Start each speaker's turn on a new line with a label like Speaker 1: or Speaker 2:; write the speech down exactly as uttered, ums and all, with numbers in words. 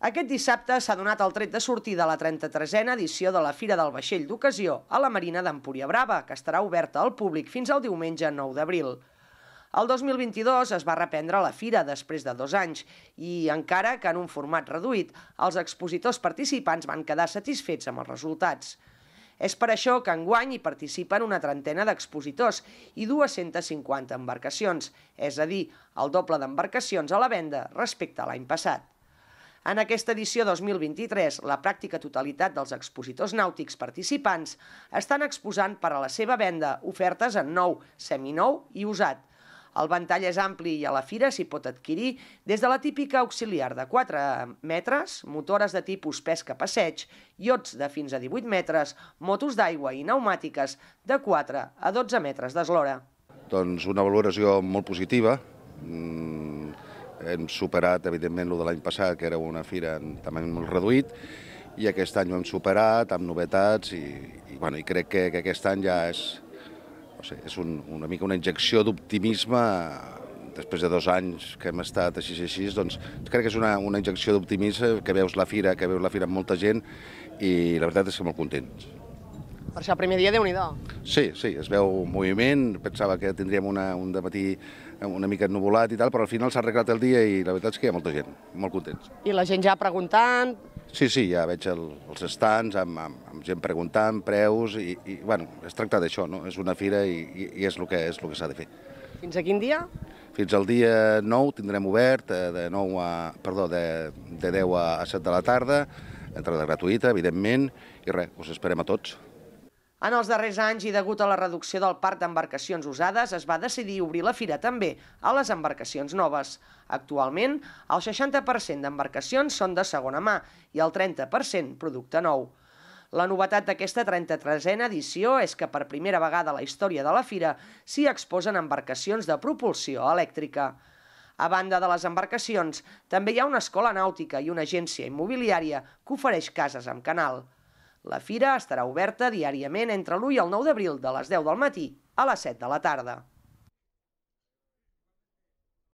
Speaker 1: Aquest dissabte s'ha donat el tret de sortida a la trenta-tresena edició de la Fira del Vaixell d'Ocasió a la Marina d'Empúria Brava, que estarà oberta al públic fins al diumenge nou d'abril. El dos mil vint-i-dos es va reprendre la fira després de dos anys i, encara que en un format reduït, els expositors participants van quedar satisfets amb els resultats. És per això que enguany hi participen una trentena d'expositors i dues-centes cinquanta embarcacions, és a dir, el doble d'embarcacions a la venda respecte a l'any passat. En aquesta edició dos mil vint-i-tres, la pràctica totalitat dels expositors nàutics participants estan exposant per a la seva venda ofertes en nou, seminou i usat. El ventall és ampli i a la fira s'hi pot adquirir des de la típica auxiliar de quatre metres, motores de tipus pesca passeig, iots de fins a divuit metres, motos d'aigua i pneumàtiques de quatre a dotze metres d'eslora.
Speaker 2: Doncs una valoració molt positiva. Hem superat, evidentment, el de l'any passat, que era una fira també molt reduït, i aquest any ho hem superat amb novetats i, i, bueno, i crec que, que aquest any ja és, no sé, és un, una mica una injecció d'optimisme. Després de dos anys que hem estat així i així, doncs crec que és una, una injecció d'optimisme, que veus la fira, que veus la fira amb molta gent i la veritat és que molt contents.
Speaker 1: Per això, el primer dia, Déu-n'hi-do.
Speaker 2: Sí, sí, es veu moviment, pensava que tindríem una, un dematí una mica ennuvolat i tal, però al final s'ha arreglat el dia i la veritat és que hi ha molta gent, molt contents.
Speaker 1: I la gent ja preguntant?
Speaker 2: Sí, sí, ja veig el, els stands amb, amb, amb gent preguntant, preus, i, i bueno, es tracta d'això, no? És una fira i, i, i és el que, és el que s'ha de fer.
Speaker 1: Fins a quin dia?
Speaker 2: Fins al dia nou tindrem obert, de, nou a, perdó, de, de deu a set de la tarda, entrada gratuïta, evidentment, i res, us esperem a tots.
Speaker 1: En els darrers anys, i degut a la reducció del parc d'embarcacions usades, es va decidir obrir la fira també a les embarcacions noves. Actualment, el seixanta per cent d'embarcacions són de segona mà i el trenta per cent producte nou. La novetat d'aquesta trenta-tresena edició és que per primera vegada a la història de la fira s'hi exposen embarcacions de propulsió elèctrica. A banda de les embarcacions, també hi ha una escola nàutica i una agència immobiliària que ofereix cases amb canal. La fira estarà oberta diàriament entre l'u i el nou d'abril de les deu del matí a les set de la tarda.